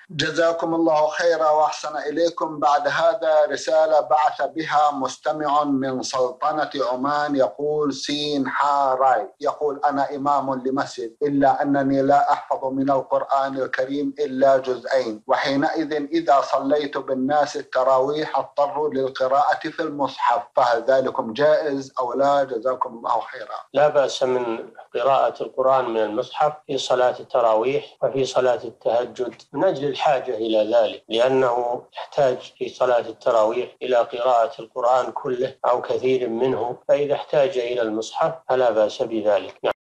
جزاكم الله خيرا وأحسن إليكم. بعد هذا رسالة بعث بها مستمع من سلطنة عمان يقول سين حاراي، يقول: أنا إمام لمسجد، إلا أنني لا أحفظ من القرآن الكريم إلا جزئين، وحينئذ إذا صليت بالناس التراويح اضطروا للقراءة في المصحف، فهل ذلكم جائز أو لا؟ جزاكم الله خيرا. لا بأس من قراءة القرآن من المصحف في صلاة التراويح وفي صلاة التهجد من أجل الحاجة إلى ذلك، لأنه يحتاج في صلاة التراويح إلى قراءة القرآن كله أو كثير منه، فإذا احتاج إلى المصحف فلا بأس بذلك.